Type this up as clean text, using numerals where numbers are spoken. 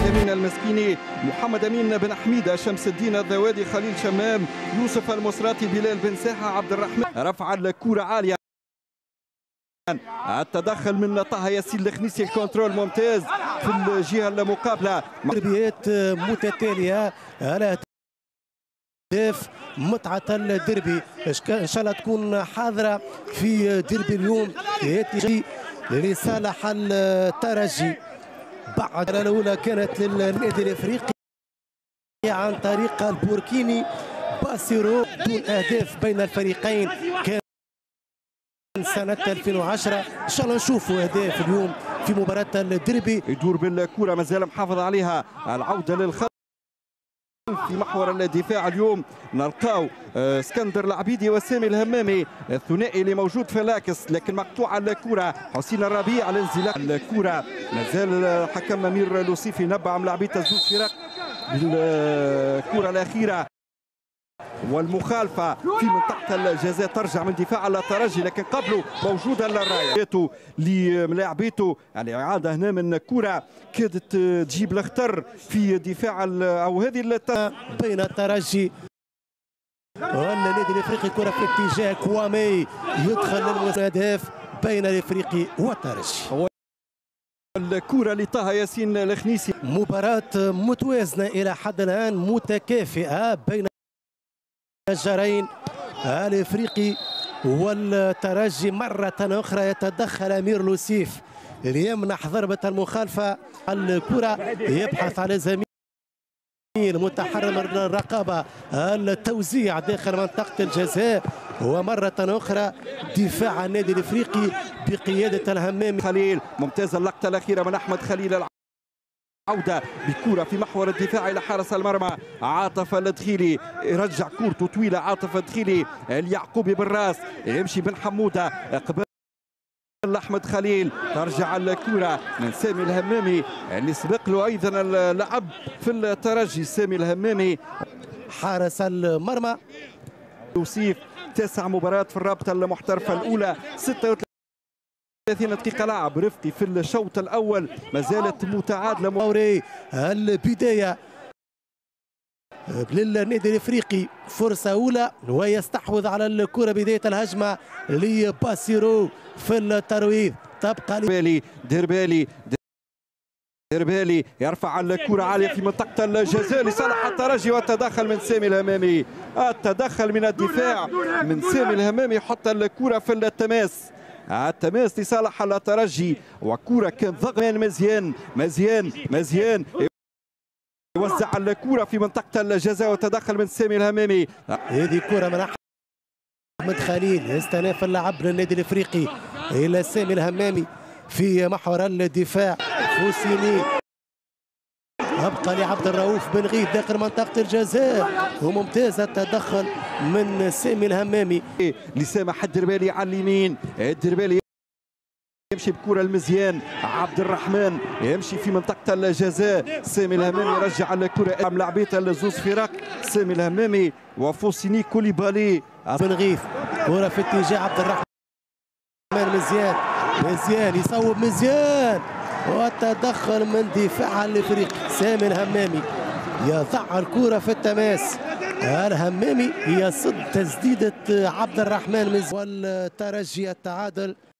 أمين المسكيني، محمد أمين بن حميدة، شمس الدين الذوادي، خليل شمام، يوسف المصراتي، بلال بن ساحة، عبد الرحمن. رفع الكرة عالية، التدخل من طه ياسين الخنيسي، الكنترول ممتاز في الجهة المقابلة. تربيات متتالية على هدف متعة الدربي، ان شاء الله تكون حاضرة في دربي اليوم لصالح الترجي. بعد الاولى كانت للنادي الافريقي عن طريق البوركيني باسيرو دون اهداف بين الفريقين، كان سنة 2010. ان شاء الله نشوفوا اهداف اليوم في مباراة الدربي. يدور بالكرة مازال محافظ عليها، العودة للخط في محور الدفاع. اليوم نلقاو اسكندر العبيدي وسامي الهمامي، الثنائي اللي موجود في لاكس، لكن مقطوعه الكره. حسين الربيع على انزلاق الكره، مازال الحكم امير لوسيفي نبع ملاعبيه الزوز فرق بالكره الاخيره. والمخالفه في منطقه الجزاء ترجع من دفاع الترجي، لكن قبله موجوده الرايه لملاعبيته. يعني اعاده هنا من كره كادت تجيب الخطر في دفاع او هذه بين الترجي والنادي الافريقي. كره في اتجاه كوامي، يدخل للمهدف بين الافريقي والترجي. الكرة لطه ياسين الخنيسي. مباراة متوازنة إلى حد الآن، متكافئة بين الجارين الافريقي والترجي. مرة أخرى يتدخل أمير لوسيف ليمنح ضربة المخالفة. الكرة يبحث على زميل متحرر من الرقابة، التوزيع داخل منطقة الجزاء. ومرة أخرى دفاع النادي الافريقي بقيادة الهمام. خليل ممتازة اللقطة الأخيرة من أحمد خليل، عودة بكرة في محور الدفاع إلى حارس المرمى عاطف الدخيلي، يرجع كورته طويلة عاطف الدخيلي، اليعقوبي بالراس، يمشي بن حمودة قبل أحمد خليل، ترجع الكرة من سامي الهمامي اللي سبق له أيضا اللعب في الترجي. سامي الهمامي حارس المرمى. يوسف 9 مباريات في الرابطة المحترفة الأولى، 36 دقيقة لعب. رفقي في الشوط الأول ما زالت متعادلة. موري البداية للنادي الافريقي، فرصة أولى ويستحوذ على الكرة. بداية الهجمة لباسيرو في الترويض، تبقى ديربالي يرفع الكرة عالية في منطقة الجزاء لصالح الترجي، والتدخل من سامي الهمامي. التدخل من الدفاع من سامي الهمامي، يحط الكرة في التماس لصالح الترجي. وكرة كان ضغط مزيان يوزع الكرة في منطقة الجزاء، وتدخل من سامي الهمامي. هذه كرة من أحمد خليل، استئناف اللعب للنادي الافريقي إلى سامي الهمامي في محور الدفاع. فوسيني أبقى لعبد الرؤوف بن غيث داخل منطقة الجزاء، وممتاز التدخل من سامي الهمامي لسامح الدربالي على اليمين. الدربالي يمشي بكرة المزيان، عبد الرحمن يمشي في منطقة الجزاء. سامي الهمامي يرجع الكرة ملاعبية الزوز فرق، سامي الهمامي وفوسيني كوليبالي. بن غيث كرة في اتجاه عبد الرحمن، مزيان يصوب مزيان، والتدخل من دفاع الافريقي. سامي الهمامي يضع الكرة في التماس، الهمامي يصد تسديدة عبد الرحمن والترجي التعادل.